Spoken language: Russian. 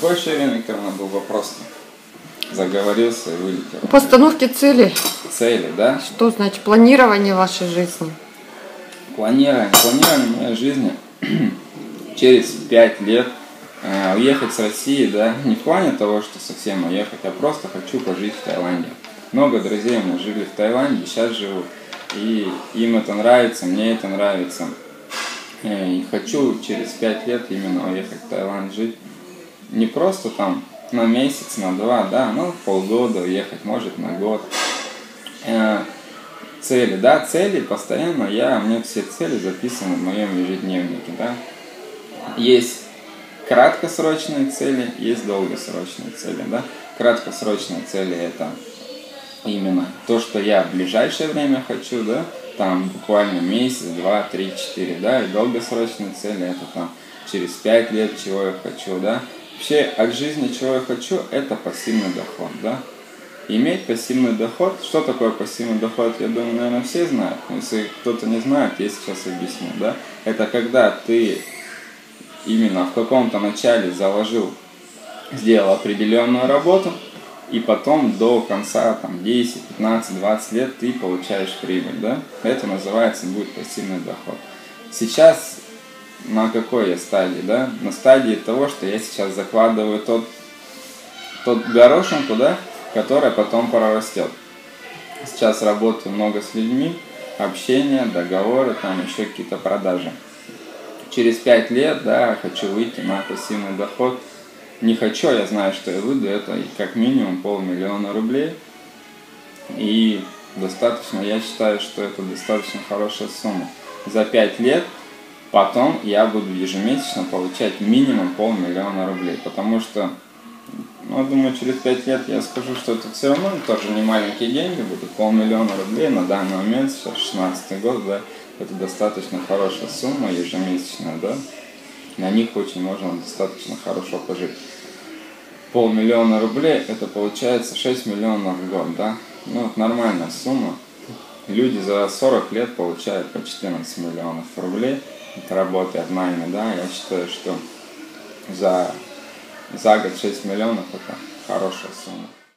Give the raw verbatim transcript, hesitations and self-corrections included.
какой еще, Ирина Викторовна, был вопрос-то? Заговорился и вылетел. Постановки цели. Цели, да? Что значит планирование вашей жизни? Планирование, планирование моей жизни через пять лет э, уехать с России, да, не в плане того, что совсем уехать, а просто хочу пожить в Таиланде. Много друзей у меня жили в Таиланде, сейчас живут, и им это нравится, мне это нравится. И хочу через пять лет именно уехать в Таиланд жить. Не просто там на месяц, на два, да, ну полгода уехать, может на год. Э, цели, да, цели постоянно, я, у меня все цели записаны в моем ежедневнике, да. Есть краткосрочные цели, есть долгосрочные цели, да. Краткосрочные цели это именно то, что я в ближайшее время хочу, да, там буквально месяц, два, три, четыре, да, и долгосрочные цели это там через пять лет, чего я хочу, да. Вообще от жизни, чего я хочу, это пассивный доход, да. Иметь пассивный доход, что такое пассивный доход, я думаю, наверное, все знают, но если кто-то не знает, я сейчас объясню, да. Это когда ты именно в каком-то начале заложил, сделал определенную работу, и потом до конца там, десять, пятнадцать, двадцать лет ты получаешь прибыль, да? Это называется будет пассивный доход. Сейчас на какой я стадии, да? На стадии того, что я сейчас закладываю тот, тот горошинку, да, которая потом прорастет. Сейчас работаю много с людьми, общение, договоры, там еще какие-то продажи. Через пять лет, да, хочу выйти на пассивный доход. Не хочу, я знаю, что я выйду, это как минимум полмиллиона рублей. И достаточно, я считаю, что это достаточно хорошая сумма. За пять лет потом я буду ежемесячно получать минимум полмиллиона рублей. Потому что, ну, я думаю, через пять лет я скажу, что это все равно тоже не маленькие деньги будут. Полмиллиона рублей на данный момент, сейчас шестнадцатый год, да, это достаточно хорошая сумма ежемесячная, да. На них очень можно достаточно хорошо пожить. Полмиллиона рублей, это получается шесть миллионов в год, да? Ну, это нормальная сумма. Люди за сорок лет получают по четырнадцать миллионов рублей. Это работает найме, да? Я считаю, что за, за год шесть миллионов это хорошая сумма.